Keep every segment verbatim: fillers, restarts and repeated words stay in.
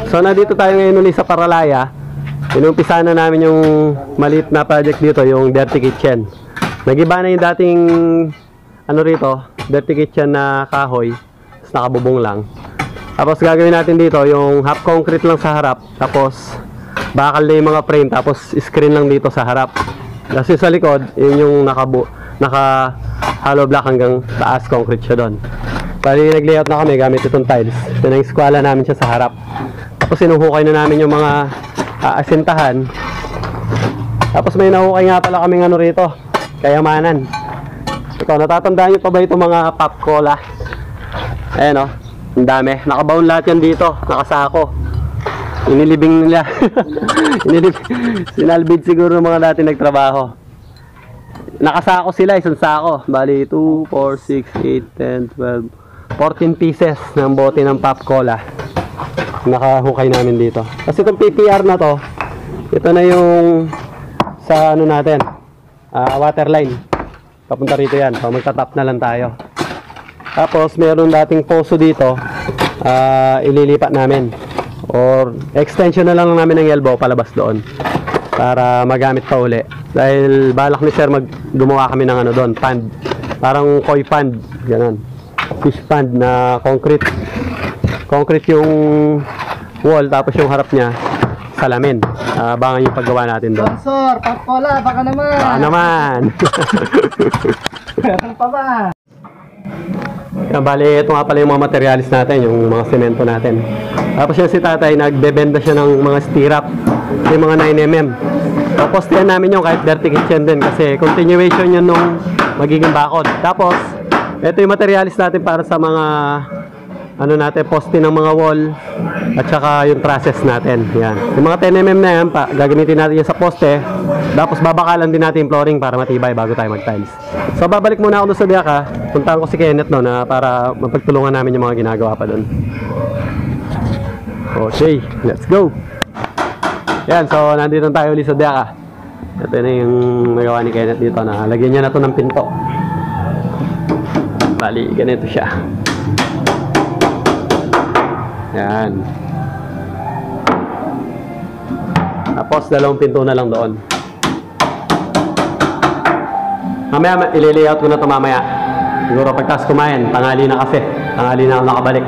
So nandito tayo ngayon ulit sa Paralaya. Inumpisa na namin yung maliit na project dito, yung dirty kitchen. Nagiba na yung dating ano rito, dirty kitchen na kahoy, tapos nakabubong lang. Tapos gagawin natin dito yung half concrete lang sa harap, tapos bakal na yung mga frame, tapos screen lang dito sa harap. Kasi sa likod, yun yung nakabu naka hollow block hanggang taas, concrete siya doon. Bali nag-layout na kami gamit itong tiles. Pinag-squala namin siya sa harap. Tapos sinuhukay na namin yung mga aasintahan. Tapos may nahukay nga pala kaming ano rito, kayamanan. Ito, natatandaan nyo pa ba itong mga pop cola? Ayan o, ang dami. Nakabound lahat yan dito, nakasako. Inilibing nila. Inilibing. Sinalbid siguro ng mga dati nagtrabaho. Nakasako sila, isang sako. Bali, two, four, six, eight, ten, twelve, fourteen pieces ng bote ng pop cola. Nakahukay namin dito. Kasi itong P P R na to, ito na yung sa ano natin, uh, water line. Papunta rito yan. So magtatap na lang tayo. Tapos meron dating poso dito, uh, ililipat namin. Or extension na lang namin ng elbow palabas doon para magamit pa uli. Dahil balak ni sir mag gumawa kami ng ano doon, pond. Parang koi pond, ganun. Fish pond na concrete. Concrete yung wall, tapos yung harap niya salamin. Uh, abangan yung paggawa natin doon. Sponsor, Pop-Cola, baka naman. Baka naman. Meron pa ba? Yan, bali, ito nga pala yung mga materialis natin, yung mga semento natin. Tapos yan si tatay, nagbebenda siya ng mga stirrup, yung mga nine millimeter. Tapos yan namin yung kahit dirty kitchen din kasi continuation yun nung magiging bakod. Tapos, ito yung materialis natin para sa mga ano natin, poste ng mga wall at saka yung trusses natin. Yan. Yung mga ten millimeter na yan, pa, gagamitin natin yan sa poste. Tapos babakalan din natin yung flooring para matibay bago tayo mag-tiles. So babalik muna ako doon sa Biaka. Puntahan ko si Kenneth no, na para mapagtulungan namin yung mga ginagawa pa doon. Okay, let's go! Yan, so nandito tayo ulit sa Biaka. Ito na yung nagawa ni Kenneth dito na lagyan niya na to ng pinto. Bali, ganito siya. Yan. Tapos dalawang pinto na lang doon. Mamaya i-layout ko na ito mamaya. Siguro pagkas kumain, tanghali na kasi. Tanghali na ako nakabalik.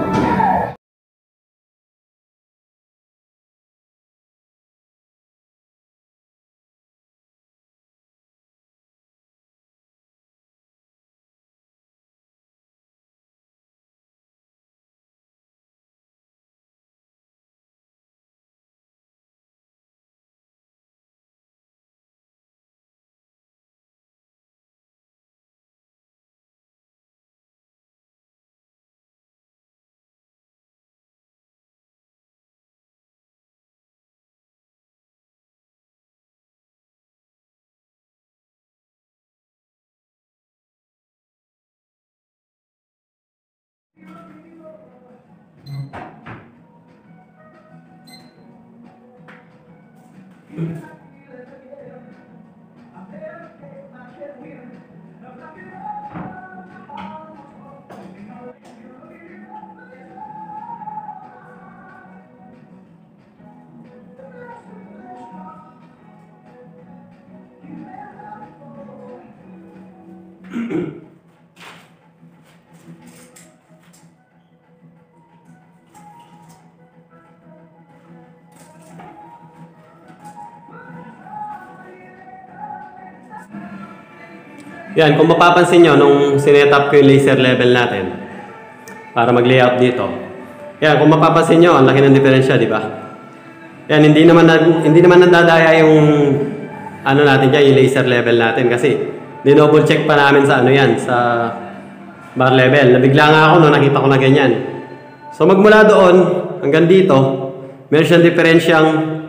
Yan, kung mapapansin nyo, nung sinet-up ko yung laser level natin para mag-layout dito. Yan, kung mapapansin nyo, ang laki ng diferensya, di ba? Yan, hindi naman, hindi naman nandadaya yung ano natin dyan, yung laser level natin kasi dinouble check pa namin sa ano yan, sa bar level. Nabigla nga ako no, nakita ko na ganyan. So magmula doon hanggang dito, meron siyang diferensyang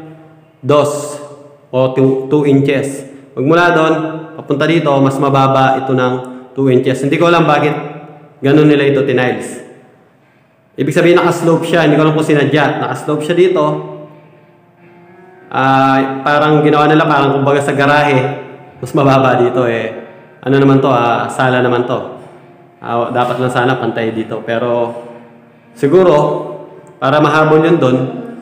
dos o two inches. Magmula doon, papunta dito, mas mababa ito ng two inches. Hindi ko alam bakit ganun nila ito tiniles. Ibig sabihin naka-slope siya, hindi ko alam kung sinadya. Naka-slope siya dito. Uh, parang ginawa nila, parang kumbaga sa garahe, mas mababa dito eh. Ano naman to, uh, sala naman to. Uh, dapat lang sana pantay dito. Pero siguro, para mahabol yun doon,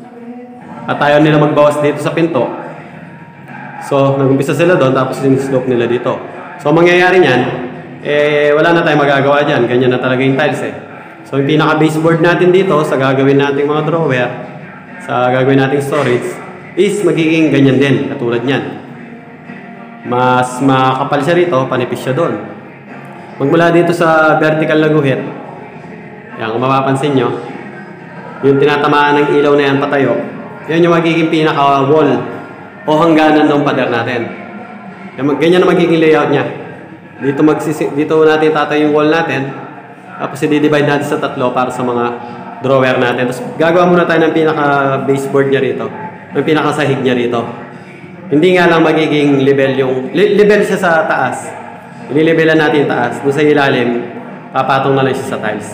At ayaw nila magbawas dito sa pinto. So, nag-umpisa sila doon, tapos in-slope nila dito. So, mangyayari niyan, eh, wala na tayong magagawa dyan. Ganyan na talaga yung tiles eh. So, yung pinaka-baseboard natin dito, sa gagawin nating mga drawer, sa gagawin nating storage, is magiging ganyan din, katulad niyan. Mas makapal siya rito, panipis siya doon. Magmula dito sa vertical na guhit, yan, kung mapapansin nyo, yung tinatamaan ng ilaw na yan patayo, yan yung magiging pinaka-wall o hangganan ng pader natin. Ganyan na magiging layout niya. Dito, magsisi, dito natin tatayo yung wall natin. Tapos i-divide natin sa tatlo para sa mga drawer natin. Tapos gagawa muna tayo ng pinaka-baseboard niya rito. Ng pinaka-sahig niya rito. Hindi nga lang magiging level yung... Level siya sa taas. Ililevelan natin yung taas. Doon sa ilalim, papatong na lang siya sa tiles.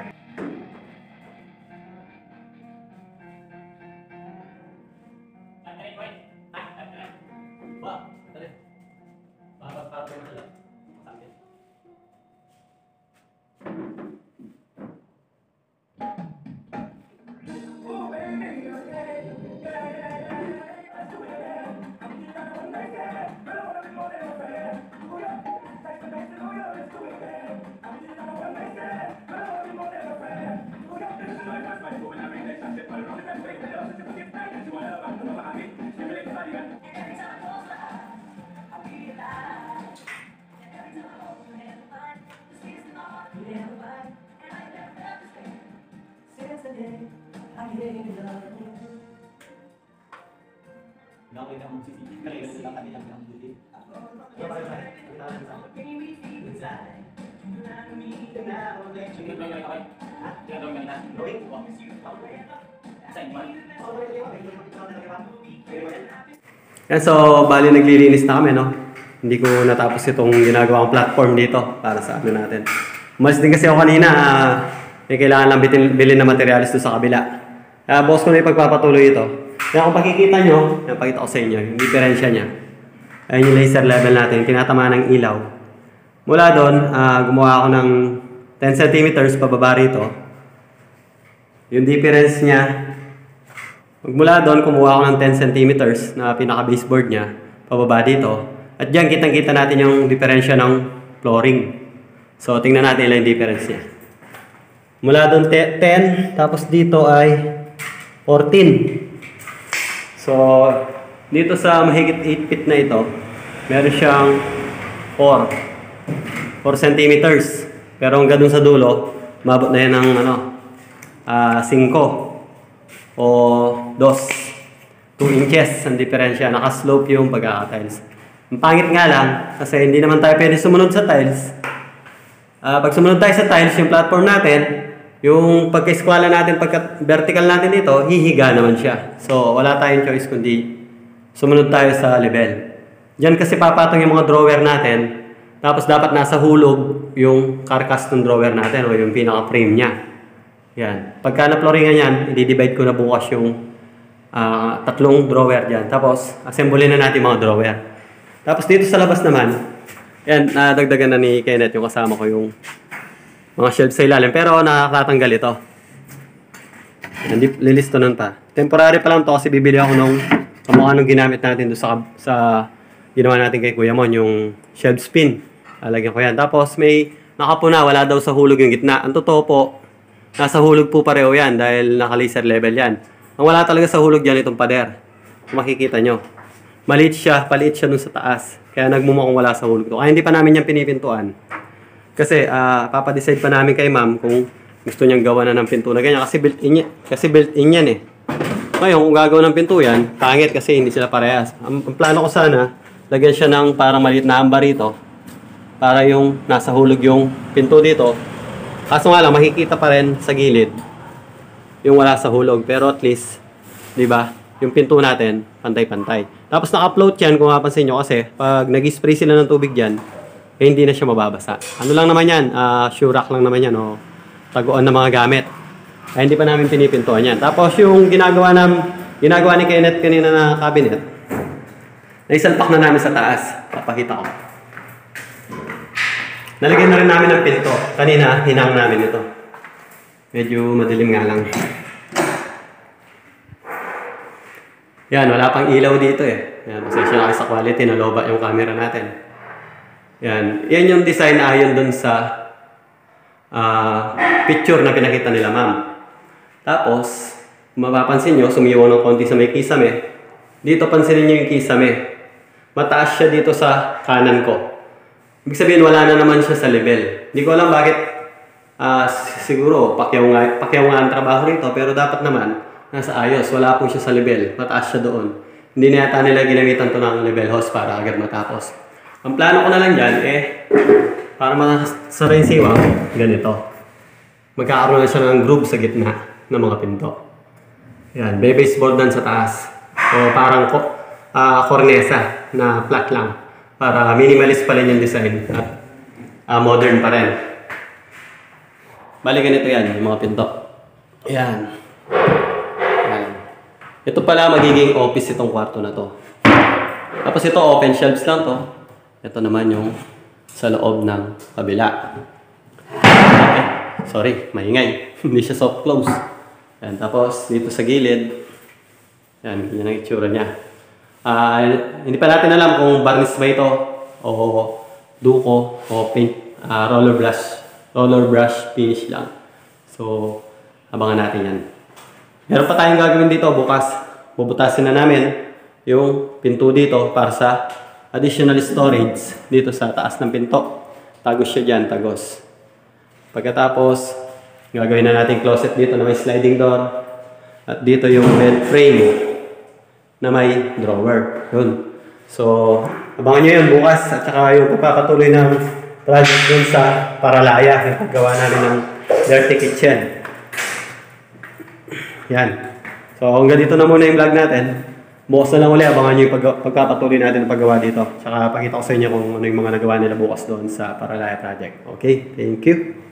Yan, so bali naglilinis na kami, no? Hindi ko natapos itong ginagawang platform dito para sa ano natin. Umalis din kasi ako kanina, uh, may kailangan lang bitin, bilhin na materialis doon sa kabila. Uh, boss ko na ipagpapatuloy ito. Kaya kung pakikita nyo, yan, pakita ko sa inyo, yung diferensya niya. Ayun yung laser level natin, tinatamaan ng ilaw. Mula doon, uh, gumawa ako ng ten centimeters pababa rito. Yung difference niya, magmula doon, kumuha ako ng ten centimeters na pinaka-baseboard niya, pababa dito. At dyan, kitang-kita natin yung diferensya ng flooring. So, tingnan natin lang yung difference niya. Mula doon, ten, tapos dito ay fourteen. So, dito sa mahigit eight feet na ito, meron siyang four centimeters. Pero hanggang dun sa dulo, mabot na yan ng ano, uh, five o two inches ang diferensya. Nakaslope yung pagkaka-tiles. Ang pangit nga lang, kasi hindi naman tayo pwede sumunod sa tiles. Uh, pag sumunod tayo sa tiles, yung platform natin, yung pagka-eskwala natin, pagka-vertical natin dito, hihiga naman siya. So, wala tayong choice kundi sumunod tayo sa level. Diyan kasi papatong yung mga drawer natin, tapos dapat nasa hulog yung carcass ng drawer natin o yung pinaka-frame niya. Yan. Pagka na-flooringan yan, i-divide ko na bukas yung uh, tatlong drawer dyan. Tapos, assemble na natin mga drawer. Tapos dito sa labas naman, yan, nadagdagan na ni Kenneth yung kasama ko yung mga shelves sa ilalim. Pero nakakatanggal ito. Yan, lilistonan pa. Temporary pa lang to kasi bibili ako nung kamukha nung ginamit natin doon sa, sa ginawa natin kay Kuya Mon, yung shelf spin. Alagyan ko yan. Tapos may nakapuna, wala daw sa hulog yung gitna. Ang totoo po, nasa hulog po pareho yan dahil naka-laser level yan. Ang wala talaga sa hulog dyan itong pader. Kung makikita nyo. Maliit siya, paliit siya dun sa taas. Kaya nagmumukhang wala sa hulog. Kaya hindi pa namin yan pinipintuan. Kasi uh, papadecide pa namin kay ma'am kung gusto niyang gawa na ng pinto na ganyan. Kasi built-in yan, kasi built-in yan eh. Ngayon, kung gagawa ng pinto yan, pangit kasi hindi sila parehas. Ang, ang plano ko sana, lagyan siya ng parang maliit na amba rito. Para yung nasa hulog yung pinto dito. Kaso nga lang, makikita pa rin sa gilid yung wala sa hulog. Pero at least, di ba, yung pinto natin, pantay-pantay. Tapos naka-float yan, kung mapansin nyo kasi, pag nag-spray sila ng tubig dyan, eh, hindi na siya mababasa. Ano lang naman yan, uh, shurak lang naman yan, o taguan ng mga gamit. Ay, hindi pa namin pinipintuan yan. Tapos yung ginagawa, nam, ginagawa ni Kenneth kanina na cabinet, naisalpak na namin sa taas. Papakita ko. Nalagyan na rin namin ng pinto. Kanina, hinang namin ito. Medyo madilim nga lang. Yan, wala pang ilaw dito eh. Yan, pasensya na kayo sa quality, naloba yung camera natin. Yan, yan yung design na ayon dun sa uh, picture na pinakita nila ma'am. Tapos, mapapansin nyo, sumiyaw ng konti sa may kisame. Dito pansinin nyo yung kisame. Mataas siya dito sa kanan ko. Ibig sabihin, wala na naman siya sa level. Hindi ko alam bakit, uh, siguro, pakyaw nga, pakyaw nga ang trabaho rito, pero dapat naman, nasa ayos. Wala po siya sa level. Mataas siya doon. Hindi na yata nila ginamitan to ng level hose para agad matapos. Ang plano ko na lang dyan, eh, para masara yung siwang, ganito. Magkakaroon na siya ng groove sa gitna ng mga pinto. Yan, may baseboard dan sa taas. O parang ko, uh, kornesa na flat lang. Para minimalist pa rin yung design at uh, modern pa rin. Bali ganito yan, yung mga pinto. Yan. Yan. Ito pala magiging office itong kwarto na to. Tapos ito open shelves lang to. Ito naman yung sa loob ng kabila. Okay. Sorry, maingay. Hindi siya soft close. Yan. Tapos dito sa gilid. Yan, yan ang itsura niya. Uh, hindi pa natin alam kung varnish ba ito o duko o paint, uh, roller brush. Roller brush finish lang. So, abangan natin yan. Meron pa tayong gagawin dito bukas. Bubutasin na namin yung pinto dito para sa additional storage dito sa taas ng pinto. Tagos siya dyan, tagos. Pagkatapos, gagawin na natin closet dito na may sliding door. At dito yung bed frame na may drawer. Yun. So, abangan nyo yun bukas. At saka yung papatuloy ng project dun sa Paralaya. Yung paggawa namin ng dirty kitchen. Yan. So, hanggang dito na muna yung vlog natin. Bukas na lang ulit. Abangan nyo yung pag pagpapatuloy natin ng paggawa dito. Tsaka pakita ko sa inyo kung ano yung mga nagawa nila bukas doon sa Paralaya project. Okay? Thank you.